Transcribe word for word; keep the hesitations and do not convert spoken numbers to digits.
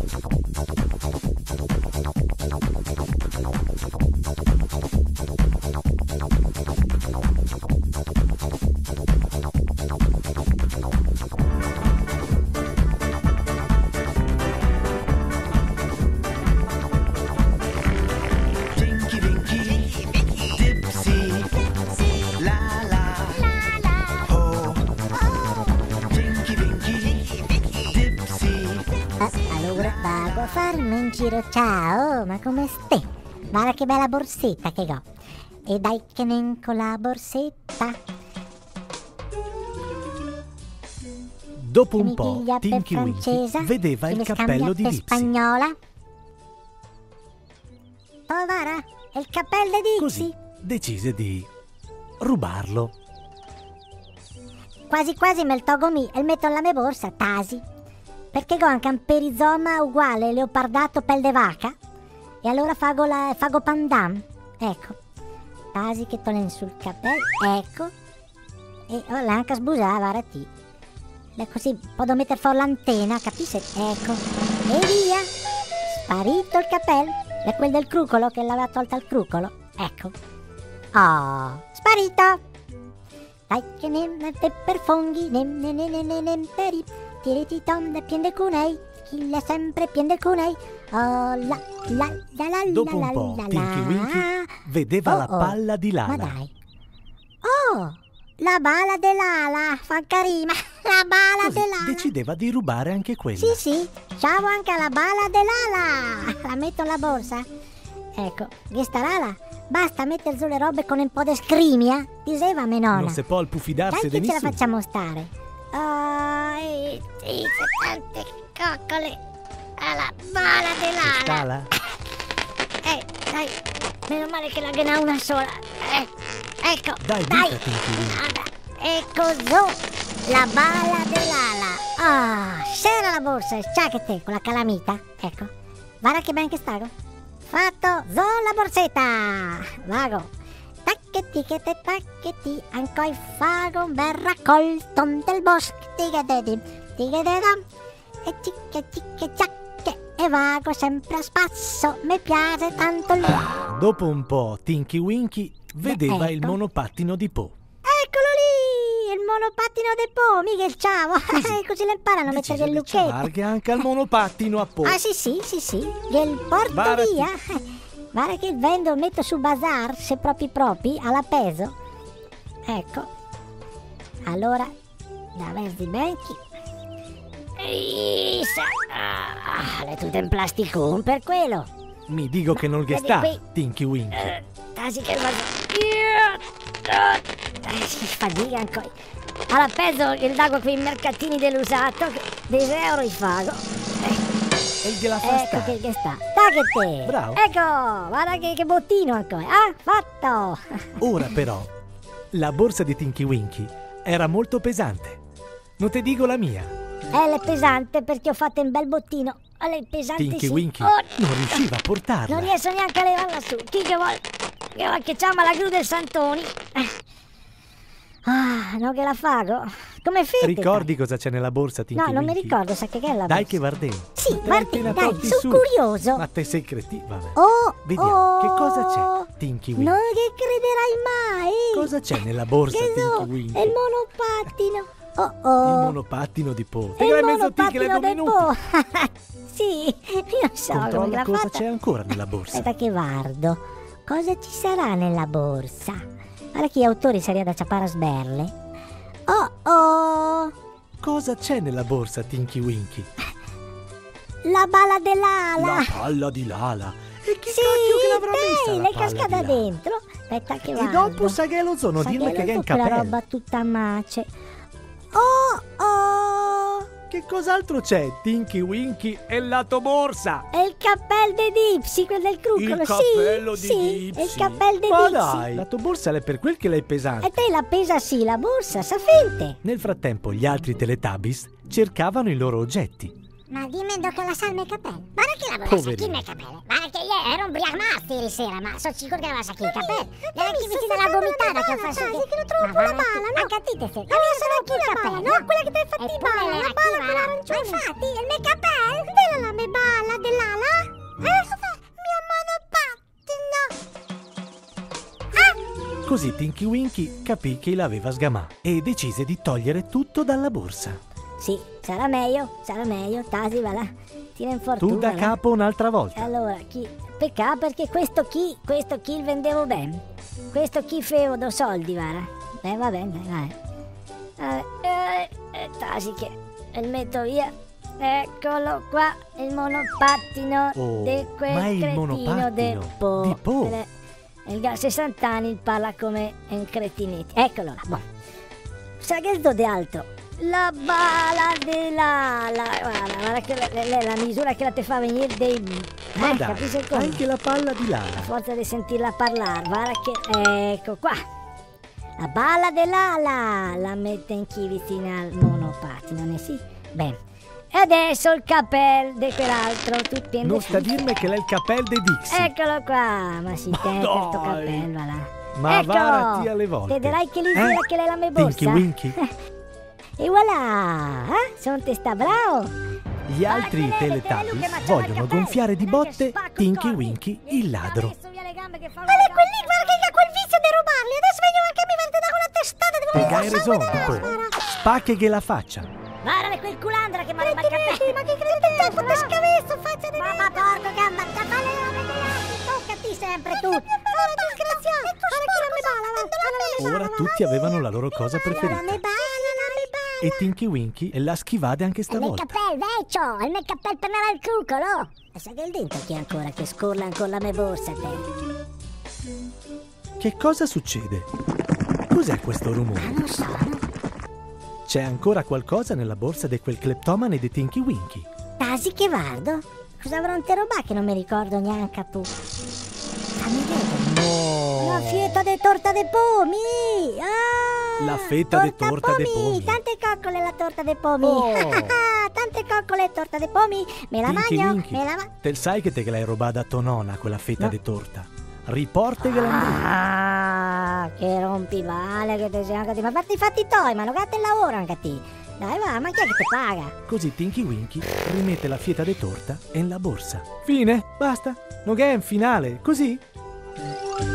Vado a farmi un giro, ciao, ma come stai? Guarda che bella borsetta che ho. E dai che nen con la borsetta. Dopo Che un mi po' piglia per Tinky Winky francesa, vedeva che il mi cappello scambia di per Dipsy. spagnola. Oh, Vara, è il cappello di Dipsy. Così decise di rubarlo. Quasi quasi me il tolgo mi e il metto nella mia borsa, tasi. Perché ho anche un perizoma uguale, leopardato pel de vaca. E allora fago, la, fago pandam. Ecco. Tasi che tolen sul cappello, ecco. E ho l'anca sbusava, Vara ti. E così posso mettere fuori l'antenna, capisci? Ecco. E via. Sparito il cappello. È quel del crucolo che l'aveva tolta il crucolo. Ecco. Oh, sparito. Dai che ne per funghi, ne ne ne ne ne ne peri, tiriti tonde piende cunei, chi le sempre piende cunei. Oh la la la la. Dopo un po' Tinky Winky vedeva Oh, la oh. palla di Ma Lala. dai. Oh, la bala de Lala, fa carina, la bala Così de Lala. decideva di rubare anche quella. Sì, sì, ciao anche alla bala de Lala. La metto nella borsa. Ecco, questa Lala, basta mettere su le robe con un po' di scrimia, diceva mia nonna. Non si può fidarsi Dai di che ce la nessuno. facciamo stare. Oh, eh, sì, tante coccole alla bala de Lala. Scala? Eh, dai, meno male che la gana una sola. Eh, ecco, Dai, dai. dica, Tinky Winky. Nada. Ecco su, la bala de Lala. Ah, c'era la borsa, ciao che te, con la calamita. Ecco, guarda che ben che stago. Fatto, zo la borsetta. Vago. Tacchetti che te tacchetti, ancora fago un bel raccolto del bosco. Tigadedi, tigadedam. E cicche cicche ciacche. E vago sempre a spasso, mi piace tanto lui. Dopo un po' Tinky Winky vedeva Beh, il ecco. monopattino di Po. Eccolo lì, il monopattino de Po, mica il ciao. Così le imparano a mettere Decise il di lucchetto. ciavarghe anche al monopattino a Po. Ah sì sì, sì sì, gliel porto Varati. via. Guarda che vendo, metto su bazar, se propri propri, alla peso. Ecco. Allora, da verdi banchi. Isa. Ah, le tutte in plasticone per quello. Mi dico che non ghe vedi sta, qui. Tinky Winky. Eh, Tasi che vado. Eh, si fatica ancora. Alla peso il dago qui in mercatini dell'usato, dei euro i fago. E gliela fa Ecco stare. che, che sta. Dai che te. Bravo. Ecco, guarda che, che bottino ancora. Ah, fatto. Ora però, la borsa di Tinky Winky era molto pesante. Non te dico la mia. Eh, è pesante perché ho fatto un bel bottino. Eh, è pesante Tinky sì. Winky Oh, non riusciva a portarla. non riesco neanche a levarla su. Chi che vuole? Che vuole che chiama la gru del Santoni? Eh. Ah, no che la fago. Come fete? Ricordi cosa c'è nella borsa, Tinky No, non Winky? mi ricordo, sa che è la Dai borsa. che guardiamo. Sì, Te l'hai guardi, appena dai, tolti sono su. curioso. Ma te sei cretino, vabbè. Oh, Vediamo, oh, che cosa c'è, Tinky Winky? Non che crederai mai. Cosa c'è nella borsa, Che so, Tinky Winky? è il monopattino. Oh oh. Il monopattino di Po. Te È che l'hai il messo te che le do monopattino minuti. del Po. Sì, io so come Controlla l'ha cosa fatta. c'è ancora nella borsa. Aspetta che guardo. Cosa ci sarà nella borsa? Guarda che gli autori sarebbero da ciappare a sberle. Oh oh. Cosa c'è nella borsa, Tinky Winky? La bala dell'ala. La palla di Lala. E chi Sì, cacchio che l'avrà messa dai, la le palla cascata di Lala? dentro. Aspetta che E guardo. dopo sa che lo sono, Sa dirle che è in quella capello. roba tutta mace. Oh oh. Che cos'altro c'è, Tinky Winky e la tua borsa? È il cappello di Dipsy, quello del crucolo. Il cappello sì, di sì, Dipsy. è il cappello di Ma Dipsy. dai, la tua borsa è per quel che l'hai pesante. E te la pesa sì, la borsa, sa finte. Nel frattempo gli altri Teletubbies cercavano i loro oggetti. Ma dimmi che la salma i capelli. Guarda che la borsa, Poverino. chi mi capelli. Guarda che io ero un briamazzo ieri sera, ma sono sicuro che aveva sa chi i capelli. E anche vestita della gomitata che ho fatto. Che non trovo la bala, no? Anche a te te sei. Ma io sono chi la bala, no? Quella che ti hai fatto i bala, la bala quella arancione. Ma infatti, il mio capello. la me balla dell'ala? Eh, mio monopattino! Ah! Così Tinky Winky capì che l'aveva sgamà e decise di togliere tutto dalla borsa. Sì, sarà meglio, sarà meglio, Tasi, va là. Tira in fortuna. Tu da là. capo un'altra volta. Allora, chi... Peccato perché questo chi, questo chi il vendevo bene. Questo chi fevo do soldi, vara. Eh, va bene, vai. Eh, eh, eh, Tasi che il metto via. Eccolo qua, il monopattino Oh, di quel ma è il cretino monopattino de Po. di Po. Eh, Il gas sessanta anni parla come un cretinetto. Eccolo là, boh. Sa che do di altro? La bala dell'ala. Guarda, guarda che la, la, la misura che la te fa venire dei... Ma eh, dai, capisci come? anche la palla di A Lala. forza di sentirla parlare, guarda che... Ecco qua. La balla dell'ala la mette in chi vicino al monopattino, ne sì? Bene. E adesso il cappello di quell'altro, tutti in Non sta a dirmi che l'è il cappello di Dixie. Eccolo qua, ma si Ma te questo dai. cappello, va là. Ma Ecco, varati alle volte. vedrai che lì Eh? gira che lei la mia borsa. Tinky Winky. E voilà, eh? Sono te sta bravo. Gli altri Teletubbies vogliono gonfiare di botte Tinky Winky il ladro. Guarda quelli, guarda che ha quel vizio di rubarli. Adesso vengo anche a mi verde da quella testata. Devo Pega vedere il il sangue resondo, della Po. Spacche che la faccia. Guarda quel culandra che mi ha rubato il cappello. Ma che credi te? Può scavezzo, faccia di mamma porco gamba. Falle le robe degli altri. Toccati sempre tu. Ora disgraziato. Guarda che la me balla. Ora tutti avevano la loro cosa La me preferita. balla, la me balla. E Tinky Winky la schivade anche Il mio stavolta. cappello, vecchio. Il mio cappello per andare al cucolo. E sai che il dente chi ancora che scorla ancora la mia borsa, te. Che cosa succede? Cos'è questo rumore? Non so, no? C'è ancora qualcosa nella borsa di quel cleptomane di Tinky Winky. Tasi che vardo? Cosa avrò te roba che non mi ricordo neanche tu? Fammi vedere. No! La fietta de torta de pomi! Ah, La fetta de torta de pomi. Tante coccole la torta de pomi! Oh. Tante coccole torta de pomi! Me la Tinky mangio! Winky, Me la mangio! te sai che te l'hai rubata a tonona quella fetta No. di torta. Riporta che la Ah, che rompivale che te sei anche te. Ma fatti i fatti tuoi, ma non gatte il lavoro anche te. Dai va, ma chi è che ti paga? Così Tinky Winky rimette la fietta di torta nella borsa. Fine, basta. Non è un finale, così?